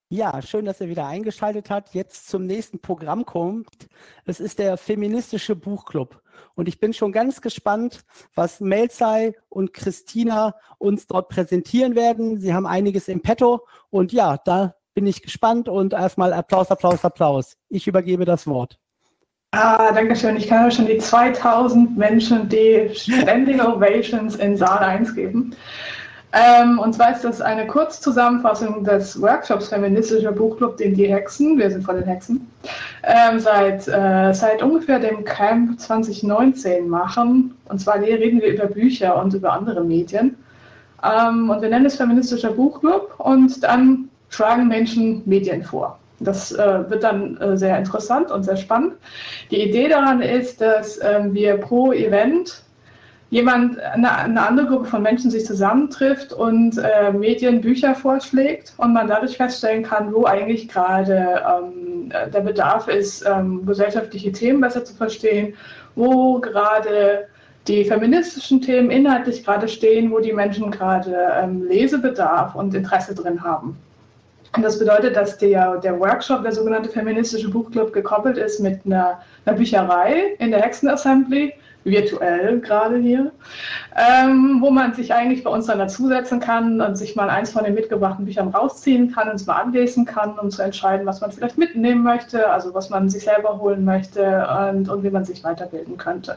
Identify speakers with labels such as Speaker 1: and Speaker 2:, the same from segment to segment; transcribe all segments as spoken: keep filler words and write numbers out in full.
Speaker 1: Ja, schön, dass ihr wieder eingeschaltet habt. Jetzt zum nächsten Programm kommt. Es ist der Feministische Buchclub. Und ich bin schon ganz gespannt, was Melzai und Christina uns dort präsentieren werden. Sie haben einiges im Petto. Und ja, da bin ich gespannt. Und erstmal Applaus, Applaus, Applaus. Ich übergebe das Wort.
Speaker 2: Ah, danke schön. Ich kann aber schon die zweitausend Menschen, die Standing Ovations in Saal eins geben. Ähm, und zwar ist das eine Kurzzusammenfassung des Workshops Feministischer Buchclub, den die Hexen, wir sind von den Hexen, ähm, seit, äh, seit ungefähr dem Camp zwanzig neunzehn machen. Und zwar reden wir über Bücher und über andere Medien. Ähm, und wir nennen es Feministischer Buchclub und dann schlagen Menschen Medien vor. Das äh, wird dann äh, sehr interessant und sehr spannend. Die Idee daran ist, dass äh, wir pro Event jemand, eine, eine andere Gruppe von Menschen sich zusammentrifft und äh, Medien Bücher vorschlägt und man dadurch feststellen kann, wo eigentlich gerade ähm, der Bedarf ist, ähm, gesellschaftliche Themen besser zu verstehen, wo gerade die feministischen Themen inhaltlich gerade stehen, wo die Menschen gerade ähm, Lesebedarf und Interesse drin haben. Und das bedeutet, dass der, der Workshop, der sogenannte Feministische Buchclub, gekoppelt ist mit einer, einer Bücherei in der Hexenassembly, virtuell gerade hier, ähm, wo man sich eigentlich bei uns dann dazusetzen kann und sich mal eins von den mitgebrachten Büchern rausziehen kann und es mal anlesen kann, um zu entscheiden, was man vielleicht mitnehmen möchte, also was man sich selber holen möchte und, und wie man sich weiterbilden könnte.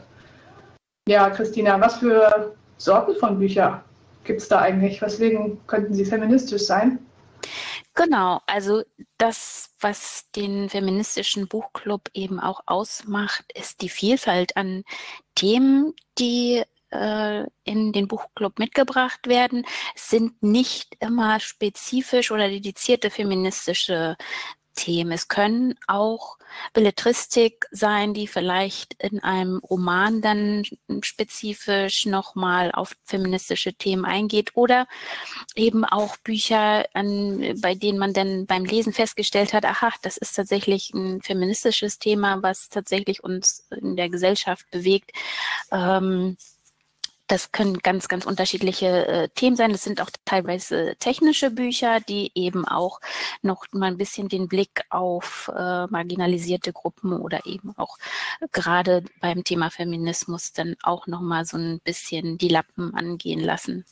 Speaker 2: Ja, Christina, was für Sorten von Büchern gibt es da eigentlich? Weswegen könnten sie feministisch sein?
Speaker 3: Genau, also das, was den Feministischen Buchclub eben auch ausmacht, ist die Vielfalt an Themen, die äh, in den Buchclub mitgebracht werden. Es sind nicht immer spezifisch oder dedizierte feministische Themen. Es können auch Belletristik sein, die vielleicht in einem Roman dann spezifisch nochmal auf feministische Themen eingeht oder eben auch Bücher, an, bei denen man dann beim Lesen festgestellt hat, aha, das ist tatsächlich ein feministisches Thema, was tatsächlich uns in der Gesellschaft bewegt. Ähm, Das können ganz, ganz unterschiedliche äh, Themen sein. Das sind auch teilweise technische Bücher, die eben auch noch mal ein bisschen den Blick auf äh, marginalisierte Gruppen oder eben auch gerade beim Thema Feminismus dann auch noch mal so ein bisschen die Lappen angehen lassen.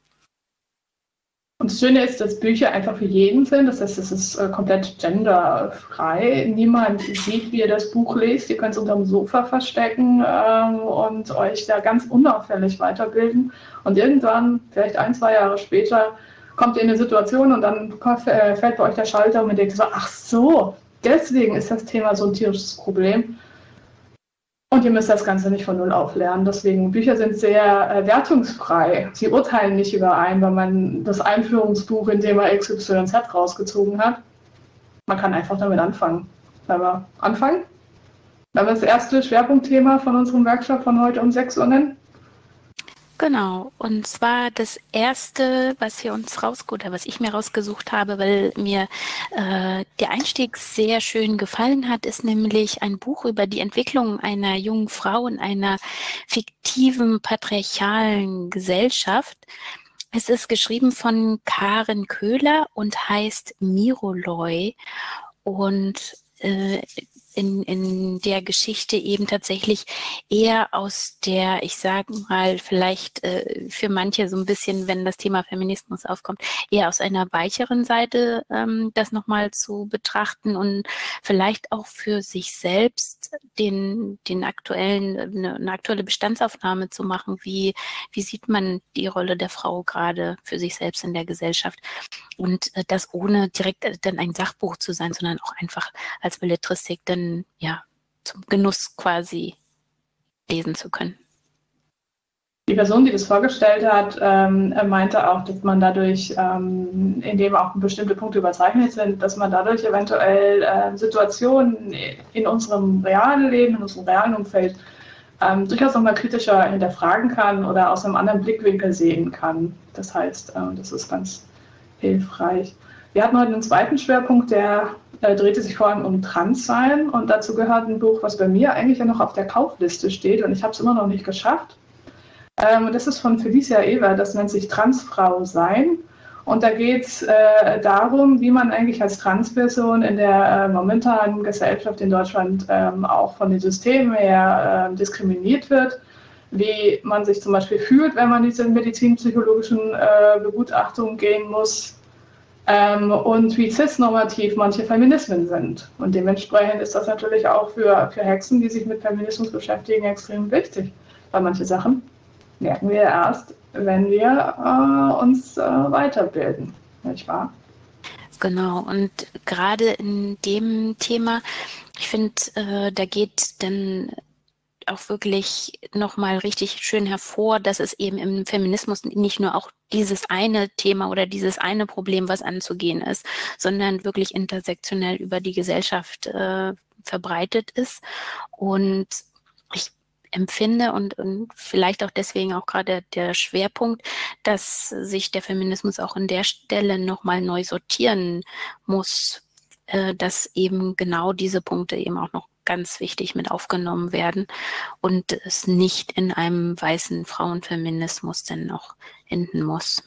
Speaker 2: Und das Schöne ist, dass Bücher einfach für jeden sind. Das heißt, es ist äh, komplett genderfrei. Niemand sieht, wie ihr das Buch lest. Ihr könnt es unterm Sofa verstecken ähm, und euch da ganz unauffällig weiterbilden. Und irgendwann, vielleicht ein, zwei Jahre später, kommt ihr in eine Situation und dann äh, fällt bei euch der Schalter und man denkt so, ach so, deswegen ist das Thema so ein tierisches Problem. Und ihr müsst das Ganze nicht von Null auf lernen. Deswegen, Bücher sind sehr äh, wertungsfrei. Sie urteilen nicht überein, weil man das Einführungsbuch in Thema X Y Z rausgezogen hat. Man kann einfach damit anfangen. Wenn wir anfangen? Wenn wir das erste Schwerpunktthema von unserem Workshop von heute um sechs Uhr nennen?
Speaker 3: Genau, und zwar das erste, was wir uns raus, oder was ich mir rausgesucht habe, weil mir äh, der Einstieg sehr schön gefallen hat, ist nämlich ein Buch über die Entwicklung einer jungen Frau in einer fiktiven patriarchalen Gesellschaft. Es ist geschrieben von Karen Köhler und heißt Miroloi und äh, In, in der Geschichte eben tatsächlich eher aus der, ich sage mal, vielleicht äh, für manche so ein bisschen, wenn das Thema Feminismus aufkommt, eher aus einer weicheren Seite ähm, das nochmal zu betrachten und vielleicht auch für sich selbst den, den aktuellen, eine, eine aktuelle Bestandsaufnahme zu machen, wie, wie sieht man die Rolle der Frau gerade für sich selbst in der Gesellschaft. Und äh, das ohne direkt äh, dann ein Sachbuch zu sein, sondern auch einfach als Belletristik dann ja zum Genuss quasi lesen zu können.
Speaker 2: Die Person, die das vorgestellt hat, ähm, meinte auch, dass man dadurch, ähm, indem auch bestimmte Punkte überzeichnet sind, dass man dadurch eventuell äh, Situationen in unserem realen Leben, in unserem realen Umfeld ähm, durchaus nochmal kritischer hinterfragen kann oder aus einem anderen Blickwinkel sehen kann. Das heißt, äh, das ist ganz hilfreich. Wir hatten heute einen zweiten Schwerpunkt, der äh, drehte sich vor allem um Transsein und dazu gehört ein Buch, was bei mir eigentlich ja noch auf der Kaufliste steht und ich habe es immer noch nicht geschafft. Ähm, das ist von Felicia Ewer, das nennt sich Transfrau sein Und da geht es äh, darum, wie man eigentlich als Transperson in der äh, momentanen Gesellschaft in Deutschland ähm, auch von den Systemen her äh, diskriminiert wird, wie man sich zum Beispiel fühlt, wenn man diese medizinpsychologischen äh, Begutachtungen gehen muss ähm, und wie cisnormativ manche Feminismen sind. Und dementsprechend ist das natürlich auch für, für Hexen, die sich mit Feminismus beschäftigen, extrem wichtig, weil manche Sachen merken wir erst, wenn wir äh, uns äh, weiterbilden, nicht wahr?
Speaker 3: Genau, und gerade in dem Thema, ich finde, äh, da geht dann auch wirklich nochmal richtig schön hervor, dass es eben im Feminismus nicht nur auch dieses eine Thema oder dieses eine Problem, was anzugehen ist, sondern wirklich intersektionell über die Gesellschaft äh, verbreitet ist. Und ich empfinde und, und vielleicht auch deswegen auch gerade der Schwerpunkt, dass sich der Feminismus auch an der Stelle nochmal neu sortieren muss, äh, dass eben genau diese Punkte eben auch noch ganz wichtig mit aufgenommen werden und es nicht in einem weißen Frauenfeminismus dann noch enden muss.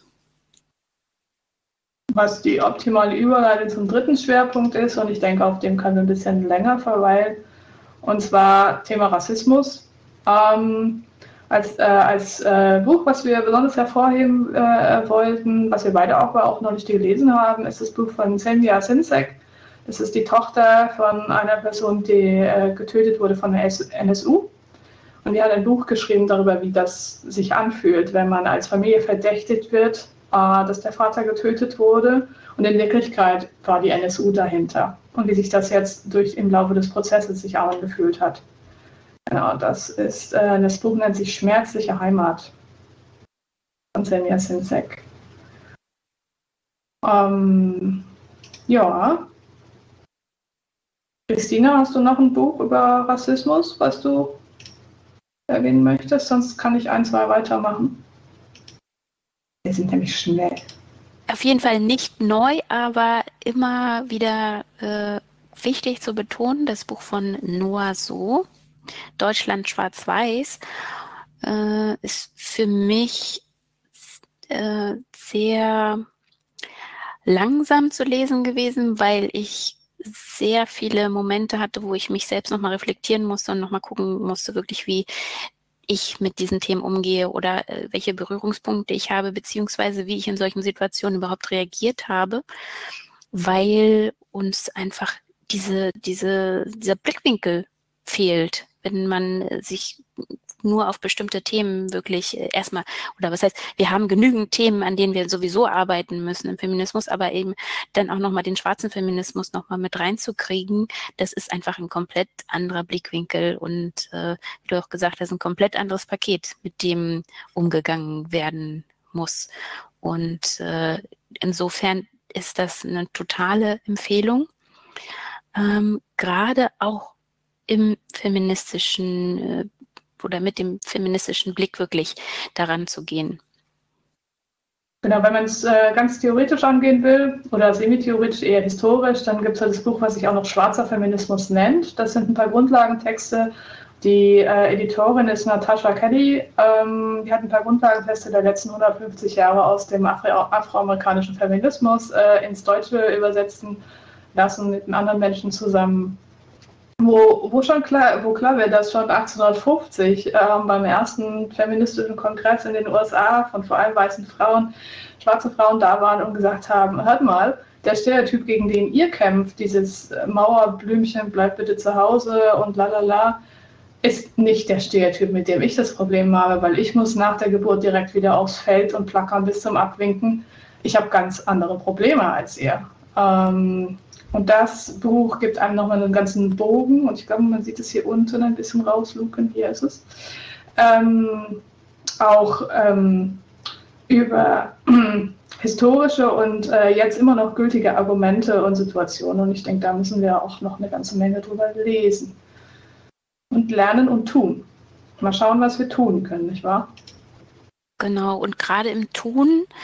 Speaker 2: Was die optimale Überleitung zum dritten Schwerpunkt ist, und ich denke, auf dem können wir ein bisschen länger verweilen, und zwar Thema Rassismus. Ähm, als äh, als äh, Buch, was wir besonders hervorheben äh, wollten, was wir beide auch, auch noch nicht gelesen haben, ist das Buch von Semja Sinsek. Das ist die Tochter von einer Person, die äh, getötet wurde von der N S U. Und die hat ein Buch geschrieben darüber, wie das sich anfühlt, wenn man als Familie verdächtigt wird, äh, dass der Vater getötet wurde. Und in Wirklichkeit war die N S U dahinter. Und wie sich das jetzt durch im Laufe des Prozesses sich auch angefühlt hat. Genau, das ist, äh, das Buch nennt sich Schmerzliche Heimat von Semja Sinsek. Ähm, ja. Christina, hast du noch ein Buch über Rassismus, was du erwähnen möchtest? Sonst kann ich ein, zwei weitermachen. Wir sind nämlich schnell.
Speaker 3: Auf jeden Fall nicht neu, aber immer wieder äh, wichtig zu betonen, das Buch von Noah So, Deutschland schwarz-weiß, äh, ist für mich äh, sehr langsam zu lesen gewesen, weil ich sehr viele Momente hatte, wo ich mich selbst nochmal reflektieren musste und nochmal gucken musste, wirklich wie ich mit diesen Themen umgehe oder äh, welche Berührungspunkte ich habe, beziehungsweise wie ich in solchen Situationen überhaupt reagiert habe, weil uns einfach diese, diese, dieser Blickwinkel fehlt, wenn man sich nur auf bestimmte Themen wirklich äh, erstmal, oder was heißt, wir haben genügend Themen, an denen wir sowieso arbeiten müssen im Feminismus, aber eben dann auch nochmal den schwarzen Feminismus nochmal mit reinzukriegen, das ist einfach ein komplett anderer Blickwinkel und äh, wie du auch gesagt hast, ein komplett anderes Paket, mit dem umgegangen werden muss. Und äh, insofern ist das eine totale Empfehlung, ähm, gerade auch im feministischen äh, oder mit dem feministischen Blick wirklich daran zu gehen.
Speaker 2: Genau, wenn man es äh, ganz theoretisch angehen will oder semi-theoretisch eher historisch, dann gibt es halt das Buch, was sich auch noch Schwarzer Feminismus nennt. Das sind ein paar Grundlagentexte. Die äh, Editorin ist Natasha Kelly. Ähm, die hat ein paar Grundlagentexte der letzten hundertfünfzig Jahre aus dem Afro afroamerikanischen Feminismus äh, ins Deutsche übersetzen lassen mit anderen Menschen zusammen. Wo, wo schon klar, wo klar wird, dass schon achtzehnhundertfünfzig äh, beim ersten feministischen Kongress in den U S A von vor allem weißen Frauen, schwarze Frauen da waren und gesagt haben, hört mal, der Stereotyp, gegen den ihr kämpft, dieses Mauerblümchen, bleibt bitte zu Hause und lalala, ist nicht der Stereotyp, mit dem ich das Problem habe, weil ich muss nach der Geburt direkt wieder aufs Feld und plackern bis zum Abwinken. Ich habe ganz andere Probleme als ihr. Ähm, Und das Buch gibt einem nochmal einen ganzen Bogen und ich glaube, man sieht es hier unten ein bisschen rausluken, hier ist es, ähm, auch ähm, über äh, historische und äh, jetzt immer noch gültige Argumente und Situationen und ich denke, da müssen wir auch noch eine ganze Menge drüber lesen und lernen und tun. Mal schauen, was wir tun können, nicht wahr?
Speaker 3: Genau, und gerade im Tun,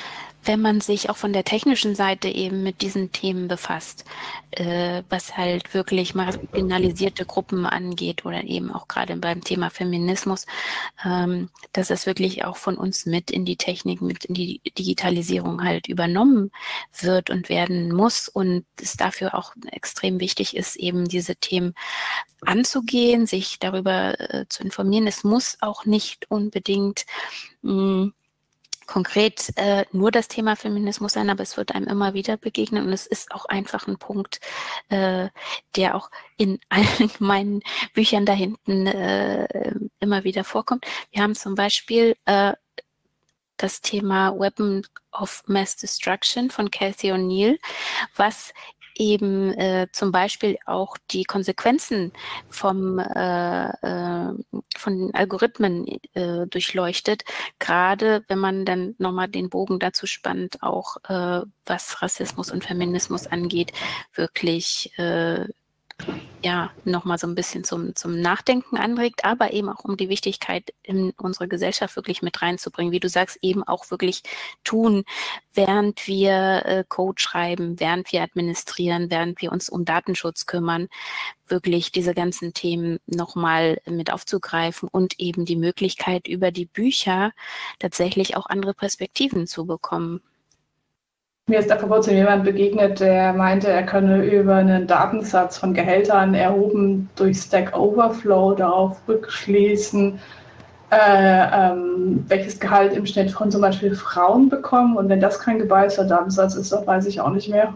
Speaker 3: wenn man sich auch von der technischen Seite eben mit diesen Themen befasst, äh, was halt wirklich marginalisierte Gruppen angeht oder eben auch gerade beim Thema Feminismus, ähm, dass das wirklich auch von uns mit in die Technik, mit in die Digitalisierung halt übernommen wird und werden muss und es dafür auch extrem wichtig ist, eben diese Themen anzugehen, sich darüber äh, zu informieren. Es muss auch nicht unbedingt mh, konkret äh, nur das Thema Feminismus sein, aber es wird einem immer wieder begegnen und es ist auch einfach ein Punkt, äh, der auch in allen meinen Büchern da hinten äh, immer wieder vorkommt. Wir haben zum Beispiel äh, das Thema Weapon of Mass Destruction von Cathy O'Neill, was eben äh, zum Beispiel auch die Konsequenzen vom, äh, äh, von den Algorithmen äh, durchleuchtet, gerade wenn man dann nochmal den Bogen dazu spannt, auch äh, was Rassismus und Feminismus angeht, wirklich äh, ja, nochmal so ein bisschen zum, zum Nachdenken anregt, aber eben auch um die Wichtigkeit in unsere Gesellschaft wirklich mit reinzubringen. Wie du sagst, eben auch wirklich tun, während wir äh, Code schreiben, während wir administrieren, während wir uns um Datenschutz kümmern, wirklich diese ganzen Themen nochmal mit aufzugreifen und eben die Möglichkeit, über die Bücher tatsächlich auch andere Perspektiven zu bekommen.
Speaker 2: Mir ist da vor kurzem jemand begegnet, der meinte, er könne über einen Datensatz von Gehältern erhoben durch Stack Overflow darauf rückschließen, äh, ähm, welches Gehalt im Schnitt von zum Beispiel Frauen bekommen. Und wenn das kein geballter Datensatz ist, dann weiß ich auch nicht mehr.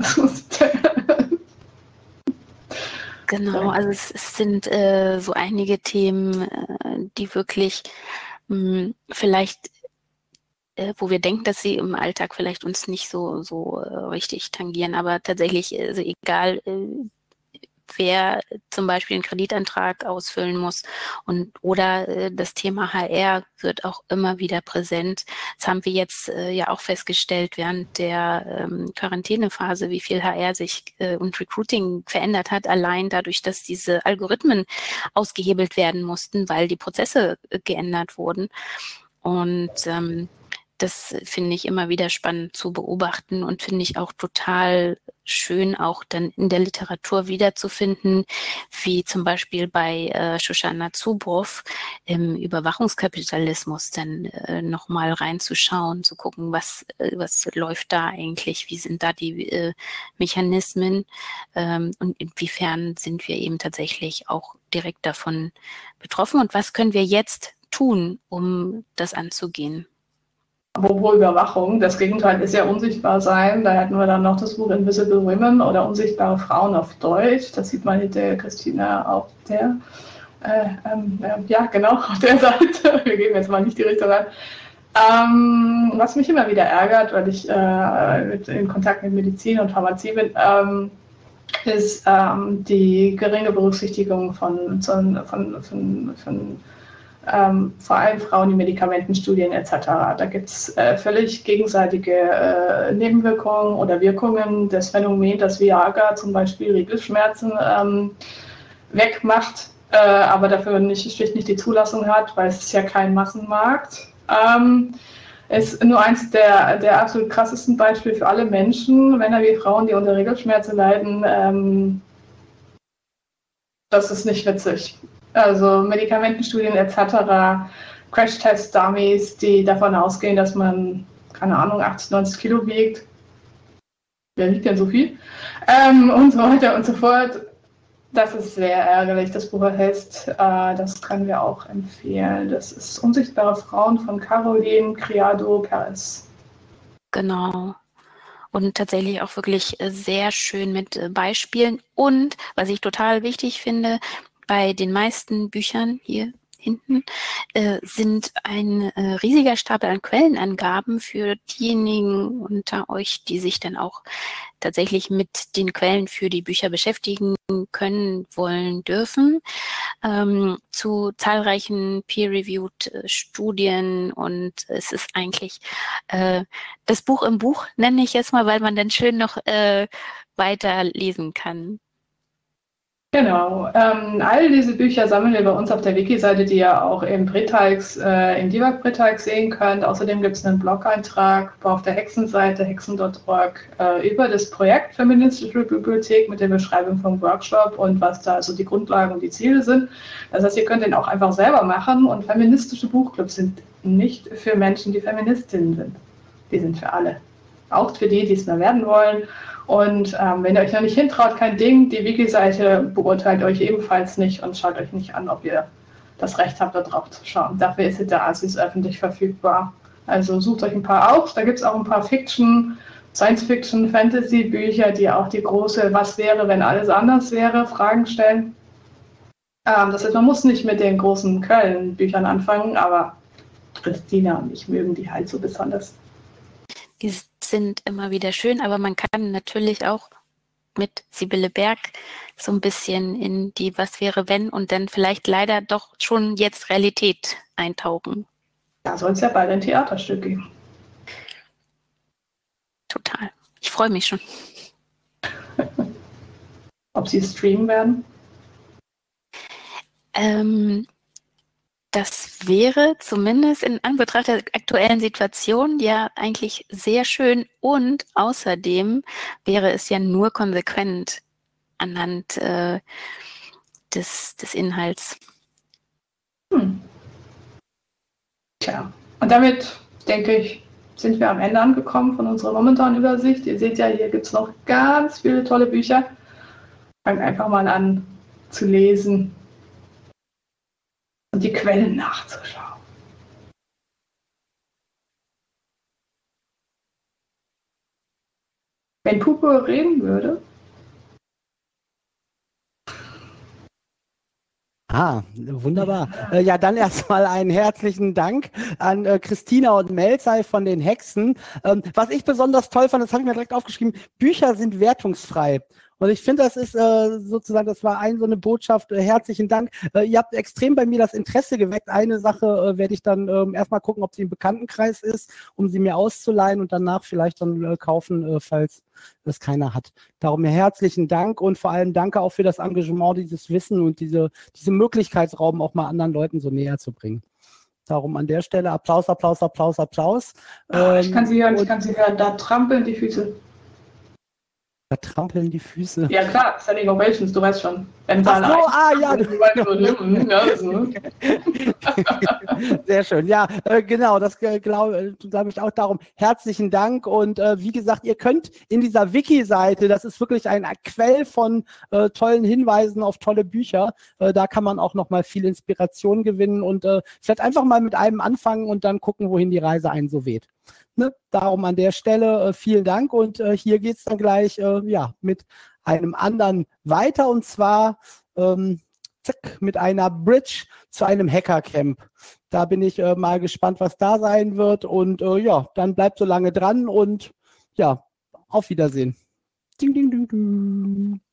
Speaker 3: Genau, also es, es sind äh, so einige Themen, äh, die wirklich mh, vielleicht wo wir denken, dass sie im Alltag vielleicht uns nicht so, so äh, richtig tangieren, aber tatsächlich, also egal, äh, wer zum Beispiel einen Kreditantrag ausfüllen muss und oder äh, das Thema H R wird auch immer wieder präsent. Das haben wir jetzt äh, ja auch festgestellt während der ähm, Quarantänephase, wie viel H R sich äh, und Recruiting verändert hat, allein dadurch, dass diese Algorithmen ausgehebelt werden mussten, weil die Prozesse äh, geändert wurden. Und ähm, das finde ich immer wieder spannend zu beobachten und finde ich auch total schön, auch dann in der Literatur wiederzufinden, wie zum Beispiel bei äh, Shoshana Zuboff im Überwachungskapitalismus dann äh, nochmal reinzuschauen, zu gucken, was, äh, was läuft da eigentlich, wie sind da die äh, Mechanismen ähm, und inwiefern sind wir eben tatsächlich auch direkt davon betroffen und was können wir jetzt tun, um das anzugehen.
Speaker 2: Apropos Überwachung, das Gegenteil ist ja unsichtbar sein. Da hätten wir dann noch das Buch Invisible Women oder Unsichtbare Frauen auf Deutsch. Das sieht man hinter Christina auf der, äh, ähm, äh, ja genau, auf der Seite. Wir geben jetzt mal nicht die Richtung an. Ähm, was mich immer wieder ärgert, weil ich äh, mit, in Kontakt mit Medizin und Pharmazie bin, ähm, ist ähm, die geringe Berücksichtigung von, von, von, von, von Ähm, vor allem Frauen, die Medikamentenstudien et cetera. Da gibt es äh, völlig gegenseitige äh, Nebenwirkungen oder Wirkungen. Das Phänomen, dass Viagra zum Beispiel Regelschmerzen ähm, wegmacht, äh, aber dafür nicht, schlicht nicht die Zulassung hat, weil es ist ja kein Massenmarkt. Ähm, ist nur eins der, der absolut krassesten Beispiele für alle Menschen, Männer wie Frauen, die unter Regelschmerzen leiden. Ähm, das ist nicht witzig. Also Medikamentenstudien et cetera, Crash-Test-Dummies, die davon ausgehen, dass man, keine Ahnung, achtzig, neunzig Kilo wiegt. Wer wiegt denn so viel? Ähm, und so weiter und so fort. Das ist sehr ärgerlich. Das Buch heißt, äh, das können wir auch empfehlen. Das ist Unsichtbare Frauen von Caroline Criado Perez.
Speaker 3: Genau. Und tatsächlich auch wirklich sehr schön mit Beispielen. Und was ich total wichtig finde, bei den meisten Büchern hier hinten äh, sind ein äh, riesiger Stapel an Quellenangaben für diejenigen unter euch, die sich dann auch tatsächlich mit den Quellen für die Bücher beschäftigen können, wollen, dürfen, ähm, zu zahlreichen peer-reviewed äh, Studien. Und es ist eigentlich äh, das Buch im Buch, nenne ich es mal, weil man dann schön noch äh, weiter lesen kann.
Speaker 2: Genau. Ähm, all diese Bücher sammeln wir bei uns auf der Wiki-Seite, die ihr auch im Britax, äh, im Debug Britax sehen könnt. Außerdem gibt es einen Blog-Eintrag auf der Hexenseite hexen Punkt org äh, über das Projekt Feministische Bibliothek mit der Beschreibung vom Workshop und was da also die Grundlagen und die Ziele sind. Das heißt, ihr könnt den auch einfach selber machen. Und feministische Buchclubs sind nicht für Menschen, die Feministinnen sind. Die sind für alle. Auch für die, die es mal werden wollen. Und ähm, wenn ihr euch noch nicht hintraut, kein Ding. Die Wiki-Seite beurteilt euch ebenfalls nicht und schaut euch nicht an, ob ihr das Recht habt, da drauf zu schauen. Dafür ist sie da, sie ist öffentlich verfügbar. Also sucht euch ein paar aus. Da gibt es auch ein paar Fiction, Science-Fiction, Fantasy-Bücher, die auch die große "Was wäre, wenn alles anders wäre" Fragen stellen. Ähm, das heißt, man muss nicht mit den großen Köln-Büchern anfangen, aber Christina und ich mögen die halt so besonders.
Speaker 3: Die sind immer wieder schön, aber man kann natürlich auch mit Sibylle Berg so ein bisschen in die "Was wäre wenn" und dann vielleicht leider doch schon jetzt Realität eintauchen.
Speaker 2: Da soll es ja bald ein Theaterstück geben.
Speaker 3: Total. Ich freue mich schon.
Speaker 2: Ob sie streamen werden?
Speaker 3: Ähm, Das wäre zumindest in Anbetracht der aktuellen Situation ja eigentlich sehr schön und außerdem wäre es ja nur konsequent anhand äh, des, des Inhalts.
Speaker 2: Hm. Tja, und damit, denke ich, sind wir am Ende angekommen von unserer momentanen Übersicht. Ihr seht ja, hier gibt es noch ganz viele tolle Bücher. Fangt einfach mal an zu lesen und die Quellen nachzuschauen. Wenn Pupo reden würde.
Speaker 1: Ah, wunderbar. Äh, ja, dann erstmal einen herzlichen Dank an äh, Christina und Melzey von den Hexen. Ähm, was ich besonders toll fand, das habe ich mir direkt aufgeschrieben, Bücher sind wertungsfrei. Und ich finde, das ist äh, sozusagen, das war ein so eine Botschaft. Äh, herzlichen Dank. Äh, ihr habt extrem bei mir das Interesse geweckt. Eine Sache äh, werde ich dann äh, erstmal gucken, ob sie im Bekanntenkreis ist, um sie mir auszuleihen und danach vielleicht dann äh, kaufen, äh, falls das keiner hat. Darum herzlichen Dank und vor allem danke auch für das Engagement, dieses Wissen und diese, diese Möglichkeitsraum auch mal anderen Leuten so näher zu bringen. Darum an der Stelle Applaus, Applaus, Applaus, Applaus.
Speaker 2: Oh, ich kann sie hören,
Speaker 1: ähm,
Speaker 2: ich kann sie hören. Da trampeln die Füße.
Speaker 1: Da trampeln die Füße.
Speaker 2: Ja klar, Standing Ovations, du weißt schon. Wenn
Speaker 1: Ach so, ah, ja. Sehr schön. Ja, äh, genau, das äh, glaube glaub ich auch darum. Herzlichen Dank und äh, wie gesagt, ihr könnt in dieser Wiki-Seite, das ist wirklich ein Quell von äh, tollen Hinweisen auf tolle Bücher, äh, da kann man auch nochmal viel Inspiration gewinnen und äh, vielleicht einfach mal mit einem anfangen und dann gucken, wohin die Reise einen so weht. Ne? Darum an der Stelle äh, vielen Dank und äh, hier geht es dann gleich äh, ja, mit einem anderen weiter und zwar ähm, zack, mit einer Bridge zu einem Hackercamp. Da bin ich äh, mal gespannt, was da sein wird und äh, ja, dann bleibt so lange dran und ja, auf Wiedersehen. Ding, ding, ding, ding.